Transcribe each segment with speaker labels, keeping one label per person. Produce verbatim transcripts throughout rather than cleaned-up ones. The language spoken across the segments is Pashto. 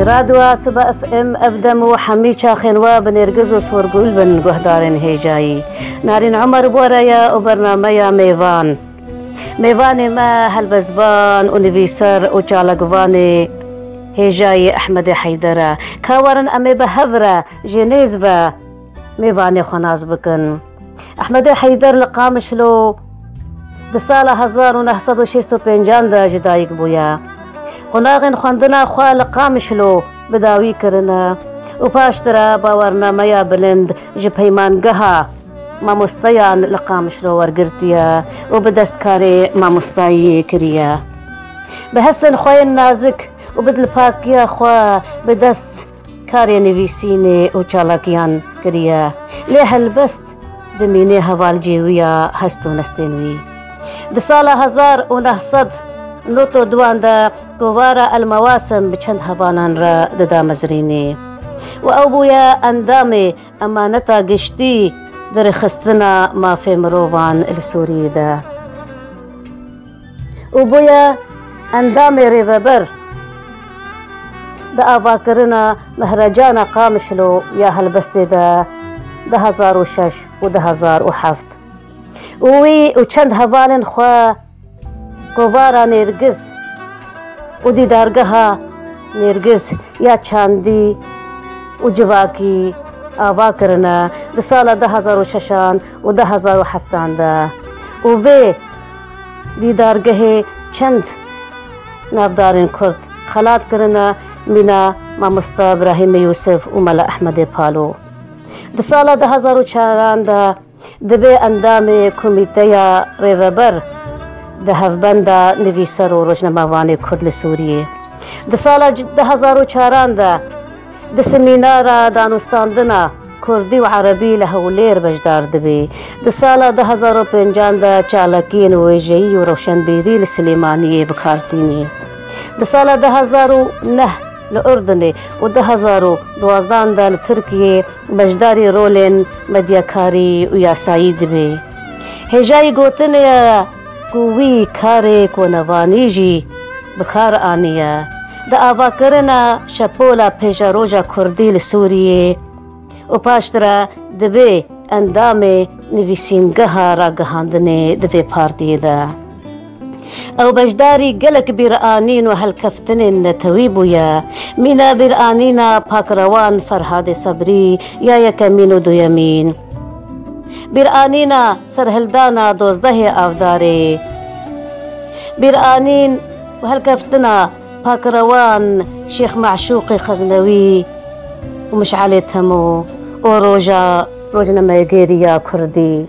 Speaker 1: رادوا سبا اف ام ابدم وحمي شاخنوا بنرجز وصورقول بن قهدارن هيجاي نارين عمر بورايا وبرنامجا ميفان ميفان ما هالبزبان ونفيسر وشالقواني هيجاي احمد حيدرة كاورن امي بهفرة جنيزبا ميفاني خناز بكن احمد حيدر لقامشلو دسالة هزار ونهصد وشيستو بينجان دا جدايق بويا قناغن خواندنا خواه لقامشلو بداوی کرنا و پاشترا باورنا میا بلند جپیمان گها ما مستیان لقامشلو ورگرتیا و بدستکاری ما مستایی کریا بهستن خواه نازک و بدل پاکیا خواه بدست کاری نویسین و چالاکیان کریا لیه البست دمینه حوال جیویا هستو نستنوی دسالة هزار و نهصد نوتو دوان دا قوارا المواسم بچند هبانان را ددا مزرینی و او بویا اندامي امانتا گشتی در خستنا ما في مروان السوري دا و بویا اندامي ریوبر دا آوا کرنا مهرجان قامشلو یا هلبستی دا ده هزار و شش و ده هزار و هفت وی و چند هبانن خواه قوارا نرگز و دیدارگها نرگز یا چاندی و جواکی آوا کرنا ده سال ده هزار و ششان و ده هزار و هفتان ده و وی دیدارگه چند نافدارین کرد خلات کرنا مینا مامستا ابراهیم یوسف و ملا احمد پالو ده سال ده هزار و چاران ده دبی اندام کمیته ریوبر ده هفبندا نویسر و روزنامه‌وان کرد لسوریه ده سال ده هزار و چاران ده ده سمینار دانستاندنا کردی و عربی لهولیر بجدار دبی ده سال ده هزار و پنجان ده چالاکین و ویژه‌ای و روشنبیری لسلیمانی بکارتینی ده سال ده هزار و نه لأردن و ده هزار و دوازدان ده لترکیه بجداری رولین مدیاکاری و یاسایی دبی هجای گوتن یا کووی کاری کونوانی جی بکار آنیا دا آوا کرنا شپولا پیشا روژا کردی لسوریه و پاشترا دبی اندام نویسینگها را گهاندنه دبی پارتی دا او بجداری گلک بیرآنین و هلکفتنین نتویبویا مینا بیرآنینا پاکروان فرهاد صبری یا یکمین و دویمین بیرآنینا سرهلدانا دوزده آفداره بیرآنین و هلکفتنا پاکروان شیخ معشوق خزنوی و مشعل تمو و روژا روزنامه گیریا کردی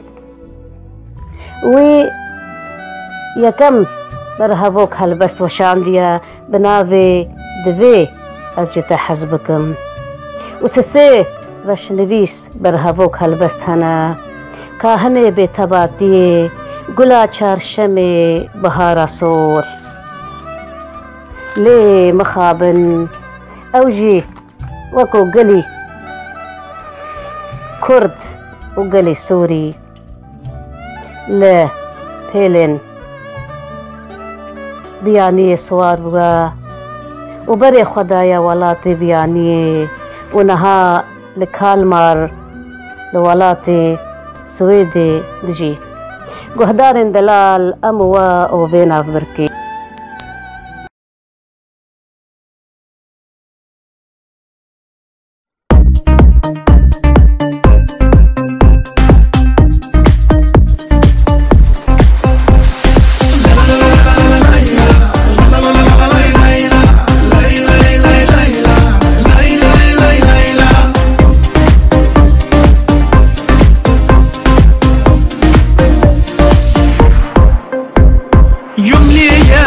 Speaker 1: وی یکم برهوک هلبست و شاندیا بناوی دوی از جتا حزبکم و سسه رشنویس برهوک هلبست هنا کاهنه به تباتی گلا چارشم بهارا سور لی مخابن اوجی وکو گلی کرد و گلی سوری لی پیلن بیانی سوار بگا و بری خدایا ولات بیانی و نها لکالمار لولات سويدي دجي قهدار دلال أموا أو بين أفبركي
Speaker 2: Yumliye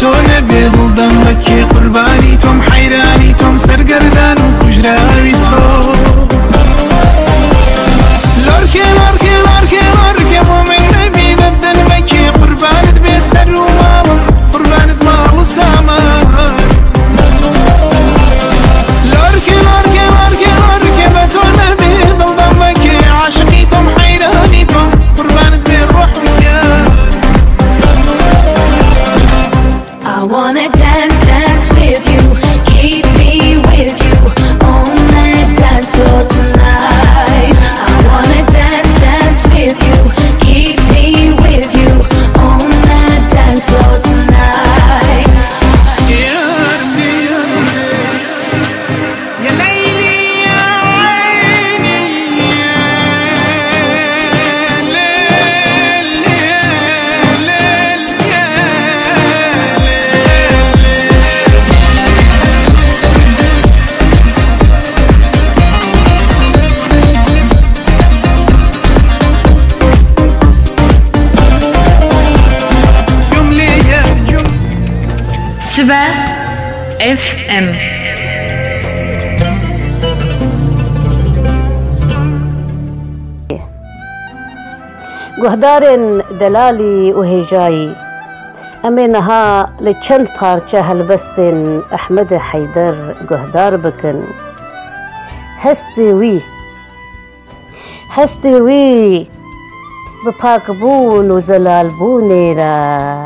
Speaker 2: تۆ نەبێ دڵدەم بەکێ قوربانی تۆم حەیرانی تۆم سەرگەردان و کوژراوی تۆ لۆرکێ لۆرکێ لۆرکێ لۆرکێ بۆ من نەبی دەدەنمەکێ قوربانت بێ سەر و ماڵم قوربانت ماڵ و سامان لۆرکێ لۆرکێ لۆرکێ لۆرکێ بە تۆ نەبێ دڵدەم بەکێ عاشقی تۆم حەیرانی تۆم قوربانت بێ ڕۆح و گیان
Speaker 3: I wanna dance, dance with you, keep me with you on that dance floor tonight. I wanna dance, dance with you, keep me with you on that dance floor tonight.
Speaker 2: يا ربي يا يا ليلي يا عيني يا ليل يا ليل يا جملة يا جملة
Speaker 4: سبا اف ام
Speaker 1: گهدارن دلالی و هجایی امینها لچند پارچه هلبستن احمد حیدر گهدار بکن هستی وی هستی وی بپاکبون و زلالبون را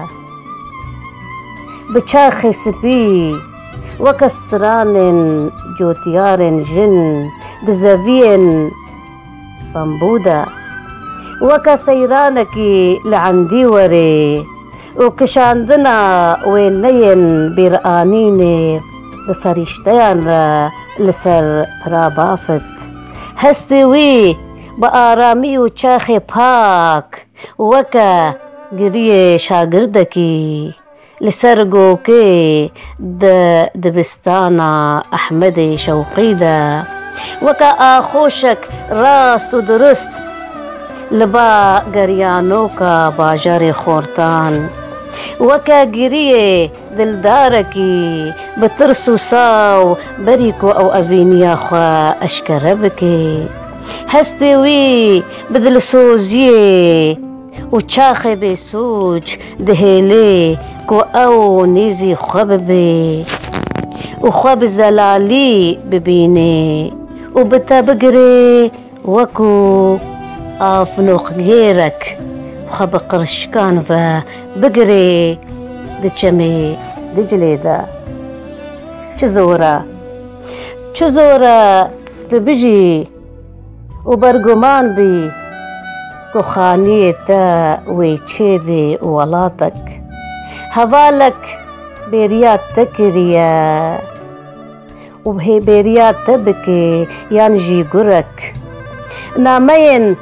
Speaker 1: بچاخ سپی وکستران جوتیار جن دزوین بمبودا وكا سيرانكي لعندي وري وكشاندنا وينين برآنيني بفريشتيان لسر رابافت هستوي بآرامي وچاخي باك وكا قريه شاگردكي لسرقوكي د دبستانا أحمد شوقيدا وكا آخوشك راست ودرست لبا گریانو کا باجار خورتان وکا گریه دلدارکی بترسو ساو بریکو او اوینیا خوا اشکربکی هستوی بدل سوزیه و چاخ بسوج دهیلی کو او نیزی خواب بی و خواب زلالی ببینی و بتا بگری وکو آفنوق غيرك وخب قرشكان فبقري دجمي دجليدا چزورا چزورا تبجي وبرقمان بي كخانية تا ويتشي بي ولاتك هوالك بيريات تكريا وبهي بيريات تبكي يانجي قرك نامين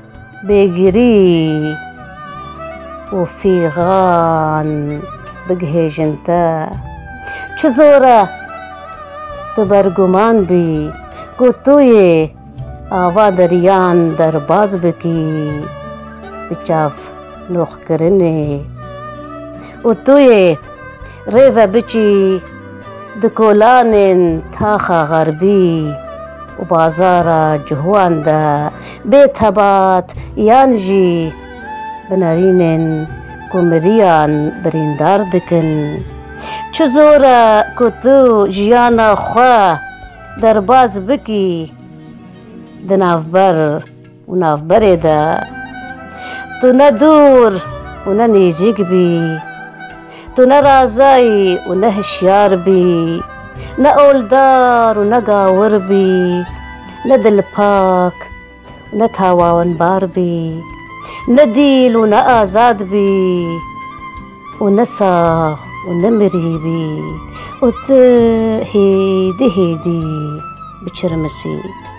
Speaker 1: بيجري وفي غان بجهجنتا چزورا تبرگمان بي قطوي آوا دريان درباز بكي بچاف نوخ کرنه وطوي ريفا بچي دكولان تاخا غربي وبازارا جهوان دا بيت هبات يانجي بنارينن كومريان بريندار دكن چزورا كتو جيانا خوا درباز بكي دنافبر ونافبر دا تو ندور وننيزيق بي تو نرازاي ونهشيار بي نا اولدار ونا قاور بي نا دلباك نا تاواون بار بي نا ديل ونا آزاد بي ونا ساغ ونا مري بي وت هيدي هيدي بچرمسي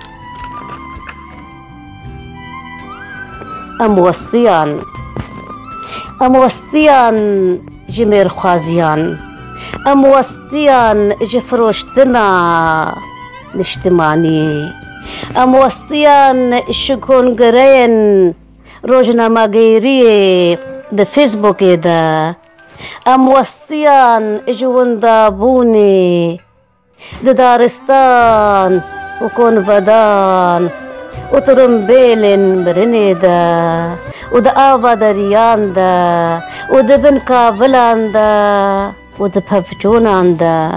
Speaker 1: ام وسطيان ام وسطيان جمير خوازيان ام وسطيان جفروشتنا نشتماني ام وسطيان شكون قرين روجنا ما غيري دا فيسبوك دا أم وسطيان إجون دابوني ددارستان وكون فدان وترمبيلن برنيدا ودا آفا دريان دا ودا بن كافلان دا ودا بفجونان دا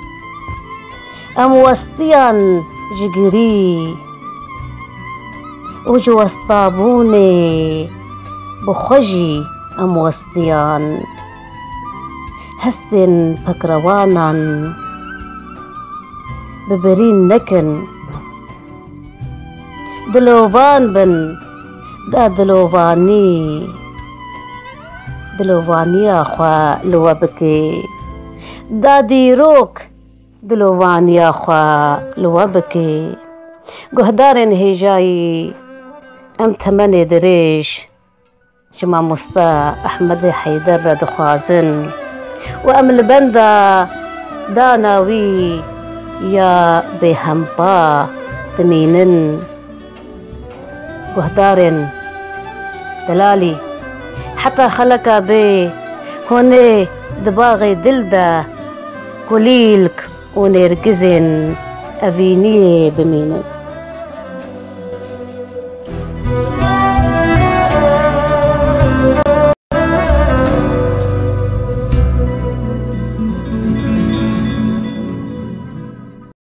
Speaker 1: أم وسطيان جگری وجو اسطابوني بخجي أم وسطيان هستن بكروانان ببرين نكن دلوبان بن دا دلوباني دلوباني أخوا لوابكي دا ديروك دلوباني أخوا لوابكي قهدارن هجاي أم تمني دريش جمع مستا أحمد حيدر دخوازن وأم البندا داناوي يا بهمبا تمينن قهدارن دلالي حتى خلقا بي هوني دباغي دلدا قليلك ونرجزن أفيني بمينن